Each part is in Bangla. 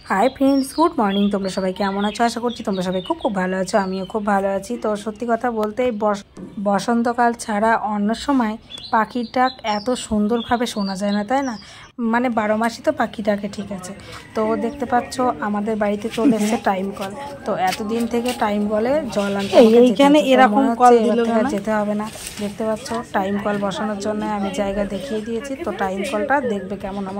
High friends, good morning. তোমরা সবাই কেমন আছো? আশা করছি তোমরা সবাই খুব ভালো আছো। আমিও খুব ভালো আছি। তো সত্যি কথা বলতে বসন্তকাল ছাড়া অন্য সময় পাখির ডাক এত সুন্দরভাবে শোনা যায় না, তাই না? মানে 12 মাসই তো পাখি ডাকে, ঠিক আছে। তো দেখতে পাচ্ছ আমাদের বাড়িতে চলে এসেছে টাইম কল। তো এতদিন থেকে টাইম কলে জল আনতে এইখানে এরকম কল দিল না, যেতে হবে না। দেখতে পাচ্ছ টাইম কল বসানোর জন্য আমি জায়গা দেখিয়ে দিয়েছি। তো টাইম কলটা দেখবে কেমন এমন।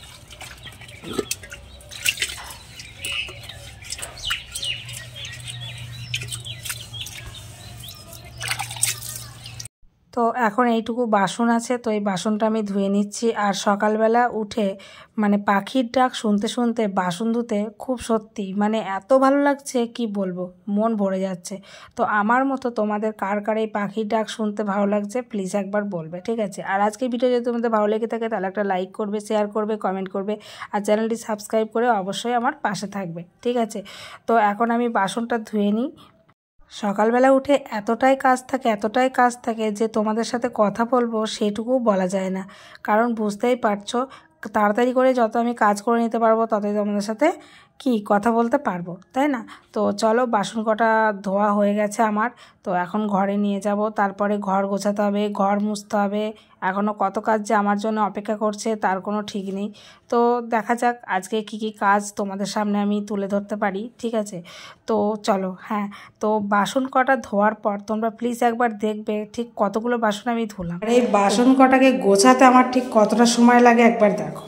তো এখন এইটুকু বাসন আছে, তো এই বাসনটা আমি ধুয়ে নিচ্ছি। আর সকালবেলা উঠে মানে পাখির ডাক শুনতে শুনতে বাসন ধুতে খুব সত্যি মানে এত ভালো লাগছে কি বলবো, মন ভরে যাচ্ছে। তো আমার মতো তোমাদের কার কার এই পাখির ডাক শুনতে ভালো লাগছে প্লিজ একবার বলবে, ঠিক আছে। আর আজকে ভিডিও যদি তোমাদের ভালো লেগে থাকে তাহলে একটা লাইক করবে, শেয়ার করবে, কমেন্ট করবে, আর চ্যানেলটি সাবস্ক্রাইব করে অবশ্যই আমার পাশে থাকবে, ঠিক আছে। তো এখন আমি বাসনটা ধুয়ে নিই। সকালবেলা উঠে এতটাই কাজ থাকে যে তোমাদের সাথে কথা বলবো সেটুকুও বলা যায় না। কারণ বুঝতেই পারছো, তাড়াতাড়ি করে যত আমি কাজ করে নিতে পারবো ততই তোমাদের সাথে কি কথা বলতে পারবো, তাই না? তো চলো, বাসন কটা ধোয়া হয়ে গেছে আমার। তো এখন ঘরে নিয়ে যাব, তারপরে ঘর গোছাতে হবে, ঘর মুছতে হবে। এখনও কত কাজ যে আমার জন্য অপেক্ষা করছে তার কোনো ঠিক নেই। তো দেখা যাক আজকে কি কাজ তোমাদের সামনে আমি তুলে ধরতে পারি, ঠিক আছে। তো চলো, হ্যাঁ। তো বাসন কটা ধোয়ার পর তোমরা প্লিজ একবার দেখবে ঠিক কতগুলো বাসন আমি ধুলাম। আর এই বাসন কটাকে গোছাতে আমার ঠিক কতটা সময় লাগে একবার দেখো।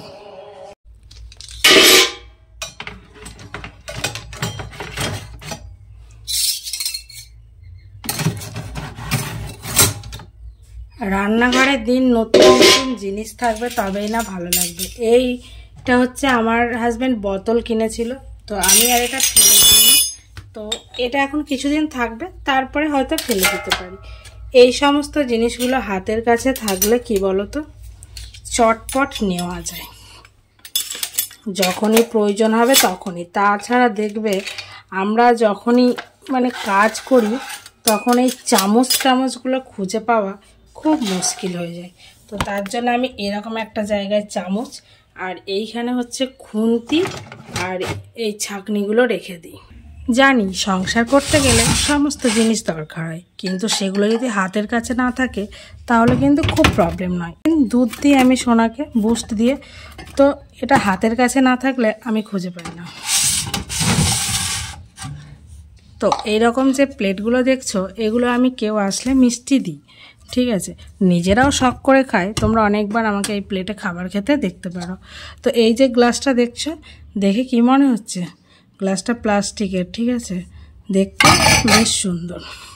রান্নাঘরে দিন নতুন নতুন জিনিস থাকবে তবেই না ভালো লাগবে। এইটা হচ্ছে আমার হাজব্যান্ড বোতল কিনেছিল, তো আমি আর এটা ফেলে দিইনি। তো এটা এখন কিছুদিন থাকবে, তারপরে হয়তো ফেলে দিতে পারি। এই সমস্ত জিনিসগুলো হাতের কাছে থাকলে কি বলতো, চটপট নেওয়া যায়, যখনই প্রয়োজন হবে তখনই। তাছাড়া দেখবে আমরা যখনই মানে কাজ করি তখন এই চামচগুলো খুঁজে পাওয়া খুব মুশকিল হয়ে যায়। তো তার জন্য আমি এরকম একটা জায়গায় চামচ আর এইখানে হচ্ছে খুন্তি আর এই ছাঁকনিগুলো রেখে দিই। জানি সংসার করতে গেলে সমস্ত জিনিস দরকার হয়, কিন্তু সেগুলো যদি হাতের কাছে না থাকে তাহলে কিন্তু খুব প্রবলেম নয়। দুধ দিয়ে আমি সোনাকে বুস্ট দিয়ে, তো এটা হাতের কাছে না থাকলে আমি খুঁজে পাই না। তো এইরকম যে প্লেটগুলো দেখছো এগুলো আমি কেউ আসলে মিষ্টি দিই, ঠিক আছে। নিজেরাও শখ করে খায়, তোমরা অনেকবার আমাকে এই প্লেটে খাবার খেতে দেখতে পারো। তো এই যে গ্লাসটা দেখছো, দেখে কি মনে হচ্ছে? গ্লাসটা প্লাস্টিকের, ঠিক আছে, দেখতে বেশ সুন্দর।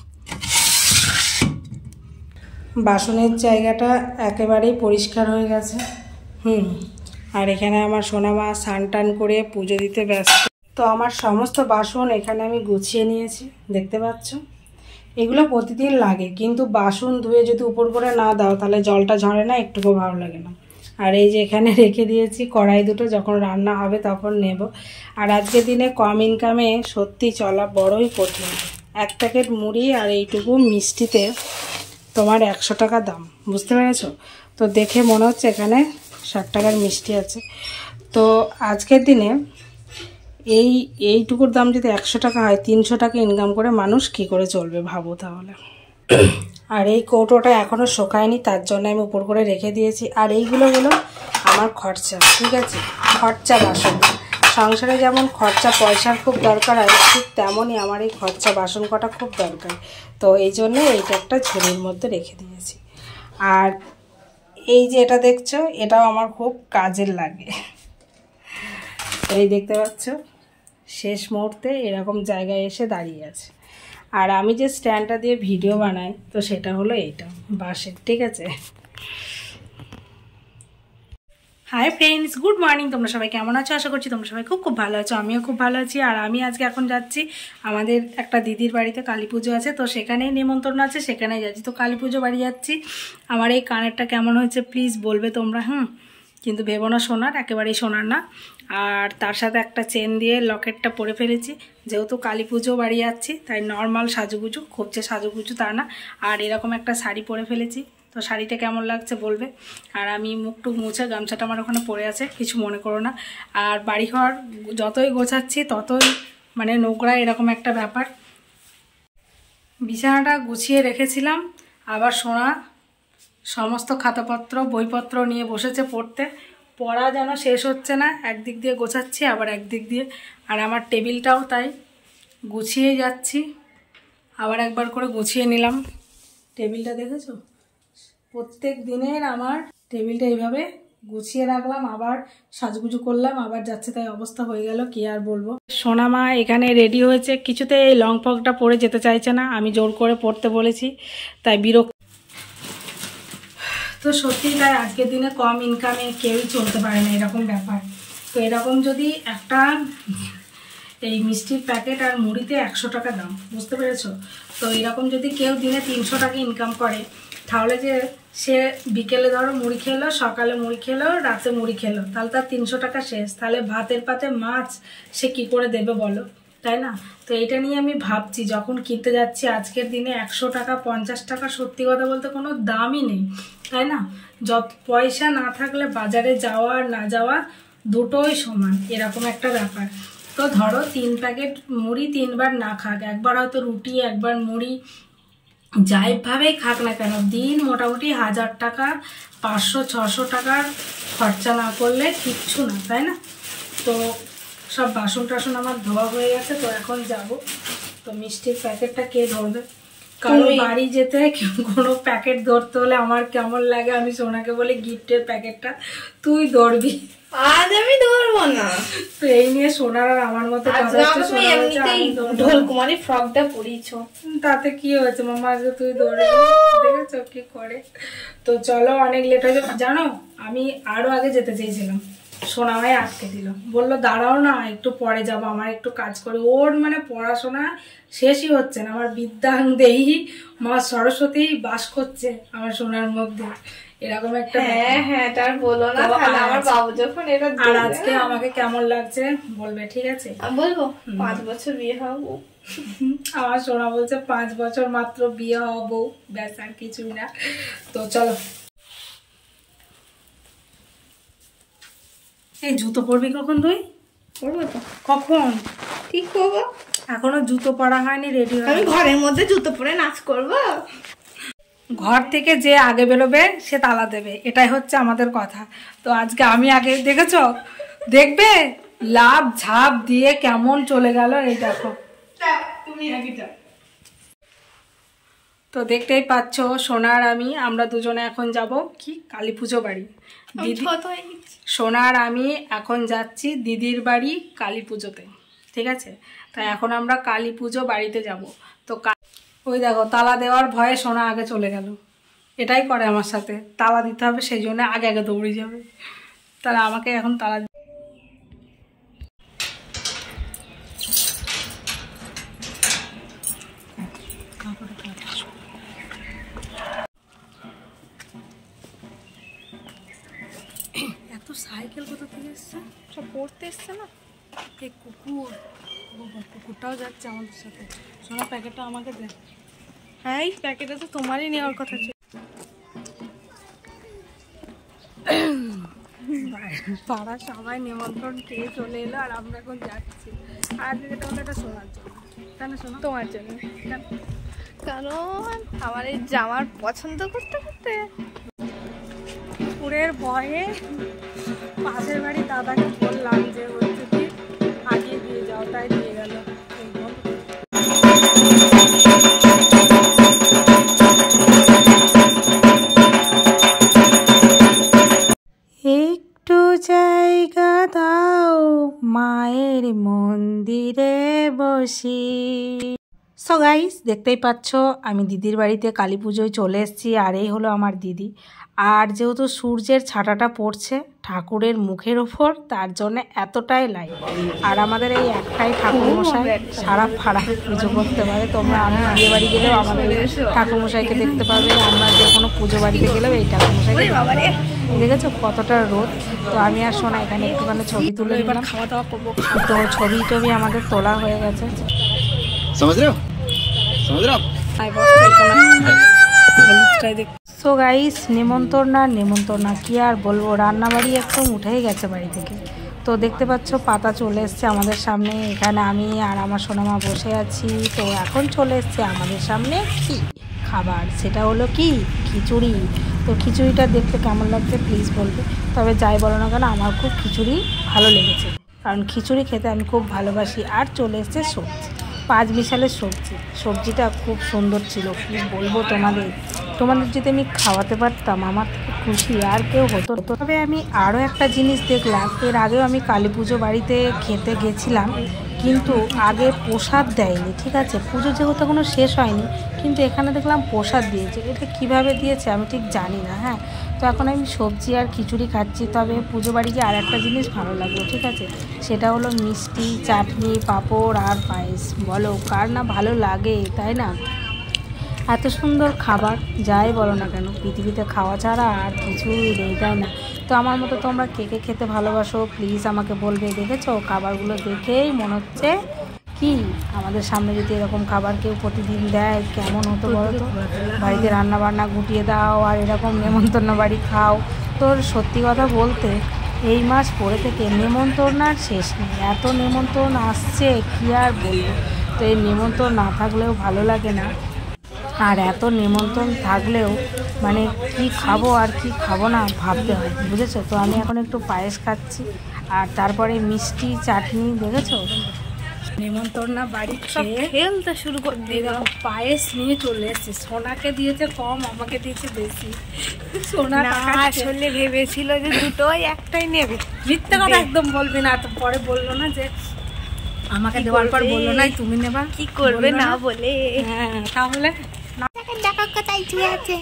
বাসনের জায়গাটা একেবারেই পরিষ্কার হয়ে গেছে। আর এখানে আমার সোনামা স্নান টান করে পুজো দিতে ব্যস্ত। তো আমার সমস্ত বাসন এখানে আমি গুছিয়ে নিয়েছি, দেখতে পাচ্ছ। এগুলো প্রতিদিন লাগে, কিন্তু বাসন ধুয়ে যদি উপর করে না দাও তাহলে জলটা ঝরে না, একটুকু ভালো লাগে না। আর এই যে এখানে রেখে দিয়েছি কড়াই দুটো, যখন রান্না হবে তখন নেব। আর আজকের দিনে কম ইনকামে সত্যি চলা বড়ই কঠিন। এক প্যাকেট মুড়ি আর এইটুকু মিষ্টিতে তোমার 100 টাকা দাম, বুঝতে পেরেছো? তো দেখে মনে হচ্ছে এখানে 60 টাকার মিষ্টি আছে। তো আজকের দিনে এইটুকুর দাম যদি 100 টাকা হয়, 300 টাকা ইনকাম করে মানুষ কি করে চলবে ভাবো তাহলে। আর এই কৌটোটা এখনও শোকায়নি, তার জন্য আমি উপর করে রেখে দিয়েছি। আর এইগুলো হলো আমার খরচা, ঠিক আছে, খরচা বাসন। সংসারে যেমন খরচা পয়সার খুব দরকার হয়, ঠিক তেমনই আমার এই খরচা বাসন কটা খুব দরকার। তো এই জন্য এইটা একটা ঝুড়ির মধ্যে রেখে দিয়েছি। আর এই যে এটা দেখছো, এটাও আমার খুব কাজের লাগে। এই দেখতে পাচ্ছ শেষ মুহূর্তে এরকম জায়গায় এসে দাঁড়িয়ে আছে। আর আমি যে স্ট্যান্ডটা দিয়ে ভিডিও বানাই, তো সেটা হলো এইটা বাঁশের, ঠিক আছে। Hi friends, good morning. তোমরা সবাই কেমন আছো? আশা করছি তোমরা সবাই খুব ভালো আছো। আমিও খুব ভালো আছি। আর আমি আজকে এখন যাচ্ছি আমাদের একটা দিদির বাড়িতে, কালী পুজো আছে, তো সেখানেই নেমন্তন্ন আছে, সেখানেই যাচ্ছি। তো কালী পুজো বাড়ি যাচ্ছি। আমার এই কানেরটা কেমন হয়েছে প্লিজ বলবে তোমরা। কিন্তু ভেবো না সোনার, একেবারেই সোনার না। আর তার সাথে একটা চেন দিয়ে লকেটটা পরে ফেলেছি, যেহেতু কালী পুজো বাড়ি যাচ্ছি তাই নর্মাল সাজুগুজু, খুব যে সাজুগুজু তা না। আর এরকম একটা শাড়ি পরে ফেলেছি, তো শাড়িটা কেমন লাগছে বলবে। আর আমি মুখটুক মুছে, গামছাটা আমার ওখানে পড়ে আছে, কিছু মনে করো না। আর বাড়িঘর যতই গোছাচ্ছি ততই মানে নোংরা, এরকম একটা ব্যাপার। বিছানাটা গুছিয়ে রেখেছিলাম, আবার সোনা সমস্ত খাতাপত্র বইপত্র নিয়ে বসেছে পড়তে। পড়া যেন শেষ হচ্ছে না, একদিক দিয়ে গোছাচ্ছি আবার একদিক দিয়ে। আর আমার টেবিলটাও তাই গুছিয়ে যাচ্ছি, আবার একবার করে গুছিয়ে নিলাম। টেবিলটা দেখেছো, প্রত্যেক দিনের আমার টেবিলটা এইভাবে গুছিয়ে রাখলাম, আবার সাজগুজু করলাম, আবার যাচ্ছে তাই অবস্থা হয়ে গেল, কি আর বলবো। সোনা মা এখানে রেডি হয়েছে, কিছুতে এই লং ফ্রকটা পরে যেতে চাইছে না, আমি জোর করে পরতে বলেছি, তাই বিরক্ত। তো সত্যি তাই, আজকের দিনে কম ইনকামে কেউই চলতে পারে না, এরকম ব্যাপার। তো এরকম যদি একটা এই মিষ্টির প্যাকেট আর মুড়িতে 100 টাকা দাম, বুঝতে পেরেছো? তো এরকম যদি কেউ দিনে 300 টাকা ইনকাম করে, তাহলে যে সে বিকেলে ধরো মুড়ি খেলো, সকালে মুড়ি খেলো, রাতে মুড়ি খেলো, তাহলে তার 300 টাকা শেষ। তাহলে ভাতের পাতে মাছ সে কি করে দেবে বলো, তাই না? তো এটা নিয়ে আমি ভাবছি, যখন কিনতে যাচ্ছি আজকের দিনে 100 টাকা 50 টাকা সত্যি কথা বলতে কোনো দামই নেই, তাই না? যত পয়সা না থাকলে বাজারে যাওয়া আর না যাওয়া দুটোই সমান, এরকম একটা ব্যাপার। তো ধরো 3 প্যাকেট মুড়ি 3 বার না খাক, একবার হয়তো রুটি একবার মুড়ি, যাইভাবেই খাক না কেন, দিন মোটামুটি 1000 টাকা 500-600 টাকার খরচা না করলে কিচ্ছু না, তাই না? তো সব বাসন টাসন আমার ধোয়া হয়ে গেছে, তো এখন যাব। তো মিষ্টির প্যাকেটটা কে ধরবে? কারো বাড়ি যেতে কোনো প্যাকেট ধরতে হলে আমার কেমন লাগে, আমি সোনাকে বলি গিফটের প্যাকেটটা তুই ধরবি, আজ আমি ধরবো না। তো এই নিয়ে সোনার আর আমার মতো ঢোলকুমারি ফ্রকটা পরিয়েছো, তাতে কি হয়েছে মামা, আজকে তুই ধরবি, দেখেছো কি করে। তো চলো, অনেক লেট হয়ে যাবে। জানো আমি আরো আগে যেতে চেয়েছিলাম, সোনা ভাই আটকে দিল, বললো দাঁড়াও না একটু পরে যাবো, আমার একটু কাজ করে। ওর মানে পড়াশোনা শেষই হচ্ছে না, আমার বিদ্যাং দেহি মা সরস্বতী বাস করছে আমার সোনার মধ্যে, এরকম একটা। হ্যাঁ তার বলো না, আমার বাবু যখন এটা। আর আজকে আমাকে কেমন লাগছে বলবে, ঠিক আছে? আমি বলবো 5 বছর বিয়ে হবো। আমার সোনা বলছে 5 বছর মাত্র বিয়ে হবো, ব্যাস আর কিছুই না। তো চলো, এই জুতো পরবি কখন তুই? পরবো তো। কখন ঠিক করবো? এখনো জুতো পরা হয়নি, রেডি আমি ঘরের মধ্যে জুতো পরে নাচ করবো? ঘর থেকে যে আগে বেরোবে সে তালা দেবে, এটাই হচ্ছে আমাদের কথা। তো আজকে আমি আগে, দেখেছো? দেখবে লাভ ঝাপ দিয়ে কেমন চলে গেল, এই দেখো তুমি আগেটা। তো দেখতেই পাচ্ছ সোনার আমরা দুজনে এখন যাব কি কালী পুজো বাড়ি। দিদি সোনার আমি এখন যাচ্ছি দিদির বাড়ি কালী পুজোতে, ঠিক আছে? তাই এখন আমরা কালী পুজো বাড়িতে যাব। তো ওই দেখো তালা দেওয়ার ভয়ে সোনা আগে চলে গেল, এটাই করে আমার সাথে, তালা দিতে হবে সেই জন্য আগে আগে দৌড়ে যাবে। তাহলে আমাকে এখন তালা এত সাইকেল কোথা থেকে এসছে? সব পড়তে এসছে না? এই কুকুরটাও যাচ্ছে আমাদের সাথে। সোনা প্যাকেটটা আমাকে দে। হ্যাঁ এই প্যাকেটটা তো তোমারই নেওয়ার কথা ছিল। পাড়া সবাই নিমন্ত্রণ খেয়ে চলে এলো, আর আমরা এখন যাচ্ছি। আর যেটা হলো এটা সোনার জন্য, তাই না সোনা? তোমার জন্য, কারণ আমার এই জামার পছন্দ করতে করতে কুকুরের ভয়ে পাশের বাড়ি দাদাকে বললাম যে হচ্ছে কি আগিয়ে দিয়ে যাও, তাই দিয়ে গেল। একটু জায়গা দাও মায়ের মন্দিরে বসি। সো গাইস দেখতেই পাচ্ছ আমি দিদির বাড়িতে কালী পুজোয় চলে এসেছি, আর এই হলো আমার দিদি। আর যেহেতু সূর্যের ছাটাটা পড়ছে ঠাকুরের মুখের ওপর, তার জন্য এতটাই লাইট। আর আমাদের এই একটাই ঠাকুরমশাই সারা পাড়া পুজো করতে পারে। তোমরা আমি বিয়ে বাড়ি গেলেও আমাদের ঠাকুরমশাইকে দেখতে পাবে, আমরা যে কোনো পুজো বাড়িতে গেলেও এই ঠাকুরমশাইকে দেখেছো কতটা রোদ। তো আমি আর সোনা এখানে একটুখানি ছবি তুলে নিলাম, খাওয়া দাওয়া করবো। তো ছবি টবি আমাদের তোলা হয়ে গেছে। সো সো গাইস, নেমন্তন্ন কি আর বলবো, রান্নাবাড়ি একদম উঠেই গেছে বাড়ি থেকে। তো দেখতে পাচ্ছ পাতা চলে এসছে আমাদের সামনে, এখানে আমি আর আমার সোনামা বসে আছি। তো এখন চলে এসছে আমাদের সামনে কি খাবার, সেটা হলো কি খিচুড়ি। তো খিচুড়িটা দেখতে কেমন লাগছে প্লিজ বলবে। তবে যাই বলো না কেন, আমার খুব খিচুড়ি ভালো লেগেছে, কারণ খিচুড়ি খেতে আমি খুব ভালোবাসি। আর চলে এসছে সবজি, 5 মিশালের সবজিটা খুব সুন্দর ছিল। কি বলবো তোমাদের যদি আমি খাওয়াতে পারতাম, আমার থেকে খুশি আর কেউ হতো। তবে আমি আরও একটা জিনিস দেখলাম, এর আগেও আমি কালী পুজো বাড়িতে খেতে গেছিলাম, কিন্তু আগে প্রসাদ দেয়নি, ঠিক আছে। পুজো যেহেতু এখনও শেষ হয়নি, কিন্তু এখানে দেখলাম প্রসাদ দিয়েছে। এটা কিভাবে দিয়েছে আমি ঠিক জানি না। হ্যাঁ, তো এখন আমি সবজি আর খিচুড়ি খাচ্ছি। তবে পুজো বাড়ি গিয়ে আর একটা জিনিস ভালো লাগলো, ঠিক আছে, সেটা হলো মিষ্টি, চাটনি, পাঁপড় আর পায়েস। বলো কার না ভালো লাগে, তাই না? এত সুন্দর খাবার, যাই বলো না কেন, পৃথিবীতে খাওয়া ছাড়া আর কিছুই নেই, তাই না? তো আমার মতো তোমরা কে কে খেতে ভালোবাসো প্লিজ আমাকে বলবে। দেখেছো খাবারগুলো দেখেই মনে হচ্ছে কি আমাদের সামনে যদি এরকম খাবার কেউ প্রতিদিন দেয় কেমন হতো বলো তো। বাড়িতে রান্না বান্না গুটিয়ে দাও আর এরকম নেমন্তন্ন বাড়ি খাও। তোর সত্যি কথা বলতে এই মাস পরে থেকে নেমন্তন্ন আর শেষ নেই, এত নেমন্তন্ন আসছে কি আর বলবো। তো এই নেমন্তন্ন না থাকলেও ভালো লাগে না, আর এত নিমন্ত্রণ থাকলেও মানে কি খাবো আর কি খাবো না ভাবতে হয়, বুঝেছো। তো আমি এখন একটু পায়েস খাচ্ছি, আর তারপরে মিষ্টি, চাটনি। দেখেছো নেমন্তন্ন বাড়ি খেলতে শুরু করে দিল। পায়েস নিয়ে চলে এসেছি। সোনাকে দিয়েছে কম, আমাকে দিয়েছে বেশি। সোনা আসলে ভেবেছিল যে দুটোই একটাই নেবে। মিথ্যে কথা একদম বলবি না। তো পরে বললো না যে আমাকে দেওয়ার পর বললো না তুমি নেবা, কি করবে না বলে। হ্যাঁ তাহলে দেখা কোথায় ছুঁয়ে আছে।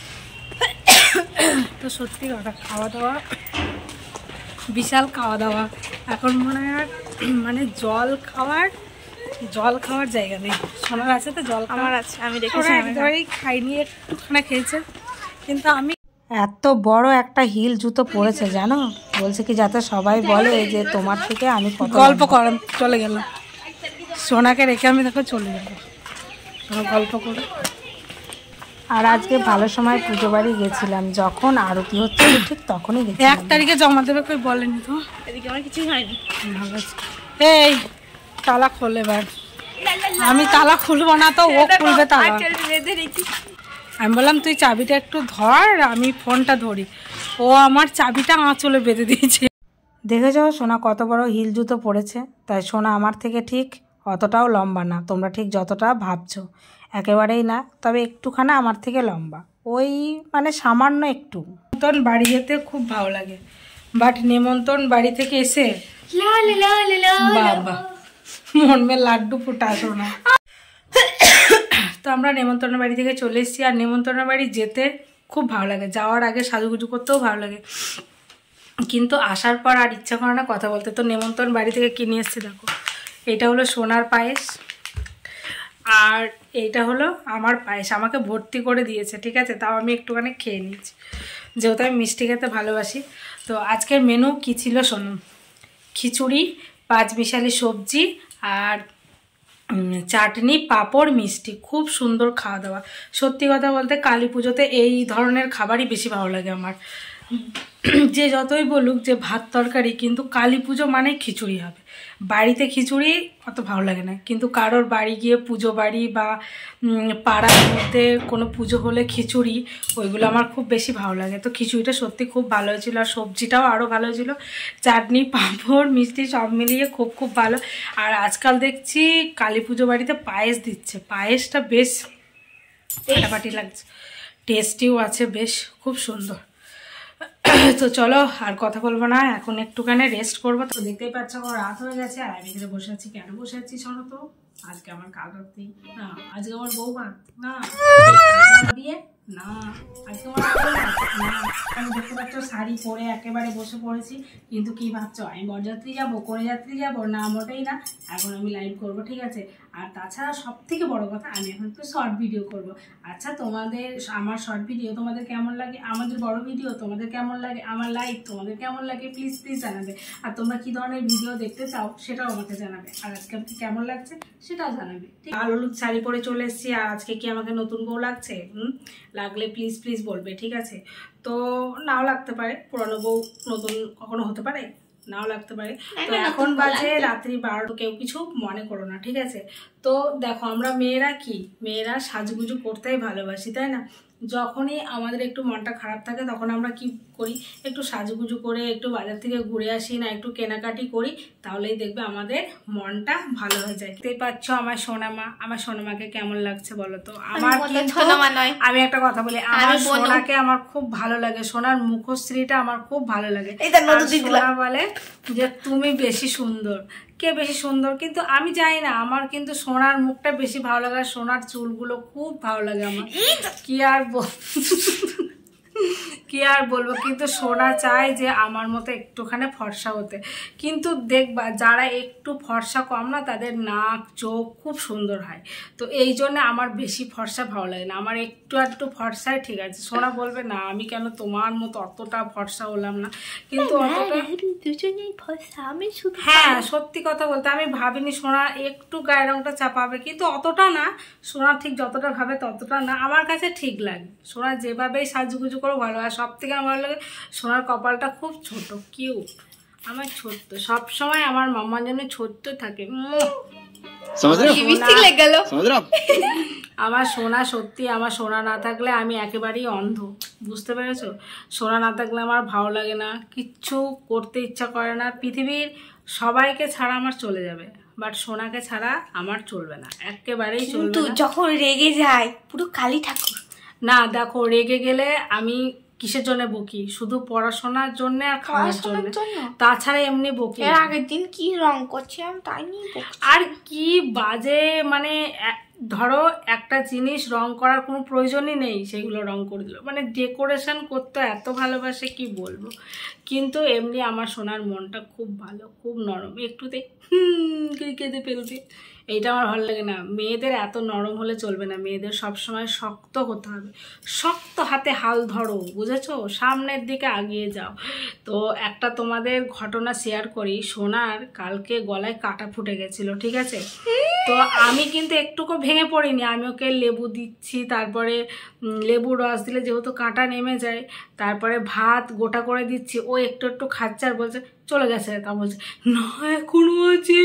তো সত্যি কথা, খাওয়া দাওয়া বিশাল খাওয়া দাওয়া। এখন মনে হয় মানে জল খাওয়ার জায়গা নেই। সোনার আছে তো জল, আমার আছে, আমি দেখেছি। একদমই খাইনি, একটুখানে খেয়েছে। কিন্তু আমি এত বড় একটা হিল জুতো পরেছে জানো, বলছে কি যাতে সবাই বলে যে তোমার থেকে আমি গল্প করাম। চলে গেল সোনাকে রেখে, আমি দেখো চলে যাবো গল্প করে। আর আজকে ভালো সময় পুজো বাড়ি গেছিলাম, যখন আরতি হচ্ছে ঠিক তখনই গেছি। 1 তারিখে জমা দেবে, কই বলেনি তো। এদিকে আমার কিছুই হয়নি। এই তালা খোল এবার। আমি তালা খুলবো না তো ও খুলবে তালা। আমি বললাম তুই চাবিটা একটু ধর, আমি ফোনটা ধরি। ও আমার চাবিটা আঁচলে বেঁধে দিয়েছে। দেখেছো সোনা কত বড় হিল জুতো পড়েছে। তাই সোনা আমার থেকে ঠিক অতটাও লম্বা না, তোমরা ঠিক যতটা ভাবছো একেবারেই না। তবে একটুখানি আমার থেকে লম্বা, ওই মানে সামান্য একটু। নেমন্তন্ন বাড়ি যেতে খুব ভালো লাগে, বাট নেমন্তন্ন বাড়ি থেকে এসে বাবা মন মে লাড্ডু ফুটা সোনা। তো আমরা নেমন্তন্ন বাড়ি থেকে চলে এসেছি। আর নেমন্তন্ন বাড়ি যেতে খুব ভালো লাগে, যাওয়ার আগে সাজুগুজু করতেও ভালো লাগে, কিন্তু আসার পর আর ইচ্ছা করে না কথা বলতে। তো নেমন্তন্ন বাড়ি থেকে কিনে এসেছি, দেখো এটা হলো সোনার পায়েস, আর এইটা হলো আমার পায়েস। আমাকে ভর্তি করে দিয়েছে, ঠিক আছে, তাও আমি একটুখানি খেয়ে নিয়েছি, যেহেতু আমি মিষ্টি খেতে ভালোবাসি। তো আজকের মেনু কি ছিল শোনো, খিচুড়ি, 5 মিশালি সবজি আর চাটনি, পাঁপড়, মিষ্টি। খুব সুন্দর খাওয়া দাওয়া। সত্যি কথা বলতে কালী পুজোতে এই ধরনের খাবারই বেশি ভালো লাগে আমার। যে যতই বলুক যে ভাত তরকারি, কিন্তু কালী পুজো মানে খিচুড়ি হবে। বাড়িতে খিচুড়ি অত ভালো লাগে না, কিন্তু কারোর বাড়ি গিয়ে পুজো বাড়ি বা পাড়ার মধ্যে কোনো পুজো হলে খিচুড়ি, ওইগুলো আমার খুব বেশি ভালো লাগে। তো খিচুড়িটা সত্যি খুব ভালো হয়েছিল, আর সবজিটাও আরও ভালো হয়েছিল। চাটনি, পাঁপড়, মিষ্টি সব মিলিয়ে খুব খুব ভালো। আর আজকাল দেখছি কালী পুজো বাড়িতে পায়েস দিচ্ছে, পায়েসটা বেশ ফাটাফাটি লাগছে, টেস্টিও আছে বেশ, খুব সুন্দর। তো চলো আর কথা বলবো না, এখন একটুখানি রেস্ট করবো। তো দেখতেই পাচ্ছ রাত হয়ে গেছে, আর আমি এখানে বসে আছি। কেন বসে আছি শোনো তো, আজকে আমার কাল রাত্রি না, আজকে আমার বৌমা না, বিয়ে না, আজকে আমার না। আমি দেখতে পাচ্ছ শাড়ি পরে একেবারে বসে পড়েছি, কিন্তু কি ভাবছো আমি বরযাত্রী যাবো, কোনে যাত্রী যাবো না, মোটেই না। এখন আমি লাইভ করবো, ঠিক আছে। আর তাছাড়া সব থেকে বড় কথা, আমি এখন একটু শর্ট ভিডিও করব। আচ্ছা তোমাদের আমার শর্ট ভিডিও তোমাদের কেমন লাগে, আমাদের বড় ভিডিও তোমাদের কেমন লাগে, আমার লাইভ তোমাদের কেমন লাগে, প্লিজ প্লিজ জানাবে। আর তোমরা কি ধরনের ভিডিও দেখতে চাও সেটাও আমাকে জানাবে, আর আজকে কেমন লাগছে সেটাও জানাবে। লাল হলুদ শাড়ি পরে চলে এসেছি, আর আজকে কি আমাকে নতুন বউ লাগছে? লাগলে প্লিজ প্লিজ বলবে, ঠিক আছে? তো নাও লাগতে পারে, পুরনো বউ নতুন কখনো হতে পারে, নাও লাগতে পারে। তো এখন বাজে রাত্রি 12টা, কেউ কিছু মনে করো না, ঠিক আছে? তো দেখো আমরা মেয়েরা সাজুগুজু করতেই ভালোবাসি, তাই না? যখনই আমাদের একটু মনটা খারাপ থাকে তখন আমরা কি করি, একটু সাজুগুজু করে একটু বাজার থেকে ঘুরে আসি না, একটু কেনাকাটি করি, তাহলেই দেখবে আমাদের মনটা ভালো হয়ে যায়। দেখতেই পাচ্ছ আমার সোনামা, আমার সোনামাকে কেমন লাগছে বলো তো? আমার কিন্তু আমি একটা কথা বলি, আমার সোনাকে আমার খুব ভালো লাগে, সোনার মুখশ্রীটা আমার খুব ভালো লাগে। সোনা বলে যে তুমি বেশি সুন্দর, কে বেশি সুন্দর, কিন্তু আমি জানি না, আমার কিন্তু সোনার মুখটা বেশি ভালো লাগে, সোনার চুলগুলো খুব ভালো লাগে আমার। কি আর বলবো, কিন্তু সোনা চায় যে আমার মতো একটুখানি ফর্সা হতে, কিন্তু দেখবা যারা একটু ফর্সা কম না তাদের নাক চোখ খুব সুন্দর হয়। তো এই জন্য আমার বেশি ফর্সা ভালো লাগে না, আমার একটু ফর্সাই ঠিক আছে। সোনা বলবে না আমি কেন তোমার মতো অতটা ফর্সা হলাম না, কিন্তু অতটা দুজনেই ফর্সা, আমি শুধু হ্যাঁ সত্যি কথা বলতে আমি ভাবিনি সোনা একটু গায়ের রংটা চাপাবে, কিন্তু অতটা না, সোনা ঠিক যতটা ভাবে ততটা না, আমার কাছে ঠিক লাগে। সোনা যেভাবেই সাজুগুজু করে ভালো, আর সব থেকে আমার ভালো লাগে সোনার কপালটা খুব ছোট, কিউট, আমার ছোট্ট, সবসময় আমার মাম্মার জন্য ছোট্ট থাকে। আমার সোনা সত্যি, আমার সোনা না থাকলে আমি একেবারেই অন্ধ, বুঝতে পেরেছো? সোনা না থাকলে আমার ভালো লাগে না, কিচ্ছু করতে ইচ্ছা করে না, পৃথিবীর সবাইকে ছাড়া আমার চলে যাবে, বাট সোনাকে ছাড়া আমার চলবে না, একেবারেই চলবে না। যখন রেগে যায় পুরো কালী ঠাকুর। না দেখো, রেগে গেলে আমি কিসের জন্য বকি, শুধু পড়াশোনার জন্য আর খাওয়ার জন্য, তাছাড়া এমনি বকি। এর আগের দিন কি রং করছে আমি তাই নিয়ে বকছি। আর কি বাজে, মানে ধরো একটা জিনিস রং করার কোনো প্রয়োজনই নেই, সেগুলো রং করে দিল, মানে ডেকোরেশন করতে এত ভালোবাসে কি বলবো। কিন্তু এমনি আমার সোনার মনটা খুব ভালো, খুব নরম, একটুতে কেঁদে ফেলবে, এইটা আমার ভালো লাগে না। মেয়েদের এত নরম হলে চলবে না, মেয়েদের সবসময় শক্ত হতে হবে, শক্ত হাতে হাল ধরো, বুঝেছো? সামনের দিকে আগিয়ে যাও। তো একটা তোমাদের ঘটনা শেয়ার করি, সোনার কালকে গলায় কাটা ফুটে গেছিলো, ঠিক আছে? তো আমি কিন্তু একটুকু ভেঙে পড়িনি, আমি ওকে লেবু দিচ্ছি, তারপরে লেবুর রস দিলে যেহেতু কাঁটা নেমে যায়, তারপরে ভাত গোটা করে দিচ্ছি, ও একটু খাচ্ছে আর বলছে চলে গেছে, তা বলছে না এখনো আছে,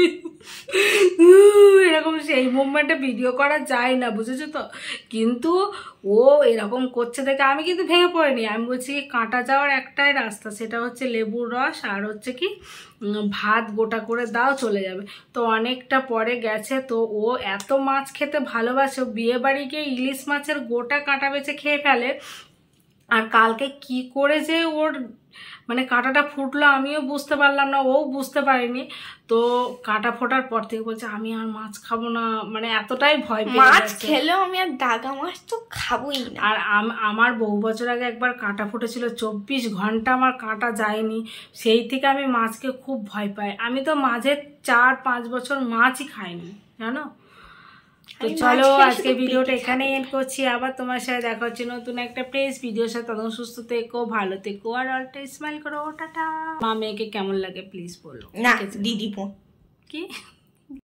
এরকম। সেই মুভমেন্টে ভিডিও করা যায় না, বুঝেছো তো? কিন্তু ও এরকম করছে দেখে আমি কিন্তু ভেঙে পড়িনি, আমি বলছি কাঁটা যাওয়ার একটাই রাস্তা, সেটা হচ্ছে লেবুর রস আর হচ্ছে কি ভাত গোটা করে দাও, চলে যাবে। তো অনেকটা পরে গেছে, তো ও এত মাছ খেতে ভালোবাসে, বিয়ে বাড়ি গিয়ে ইলিশ মাছের গোটা কাঁটা বেছে খেয়ে ফেলে, আর কালকে কি করে যে ওর মানে কাঁটাটা ফুটলো আমিও বুঝতে পারলাম না, ও বুঝতে পারিনি। তো কাঁটা ফোটার পর থেকে বলছে আমি আর মাছ খাবো না, মানে এতটাই ভয় পেয়ে গেছে। মাছ খেলেও আমি আর দাগা মাছ তো খাবোই না। আর আমার বহু বছর আগে একবার কাঁটা ফুটেছিল, 24 ঘন্টা আমার কাঁটা যায়নি, সেই থেকে আমি মাছকে খুব ভয় পাই। আমি তো মাঝে 4-5 বছর মাছই খাইনি, জানো? তো চলো আজকে ভিডিওটা এখানে এন্ড করছি, আবার তোমার সাথে দেখা হচ্ছে নতুন একটা প্লেস ভিডিওর সাথে। তখন সুস্থ থেকো, ভালো থেকো, আর অলটা স্মাইল করো, টাটা। মা মেয়েকে কেমন লাগে প্লিজ বলো। না দিদি বোন কি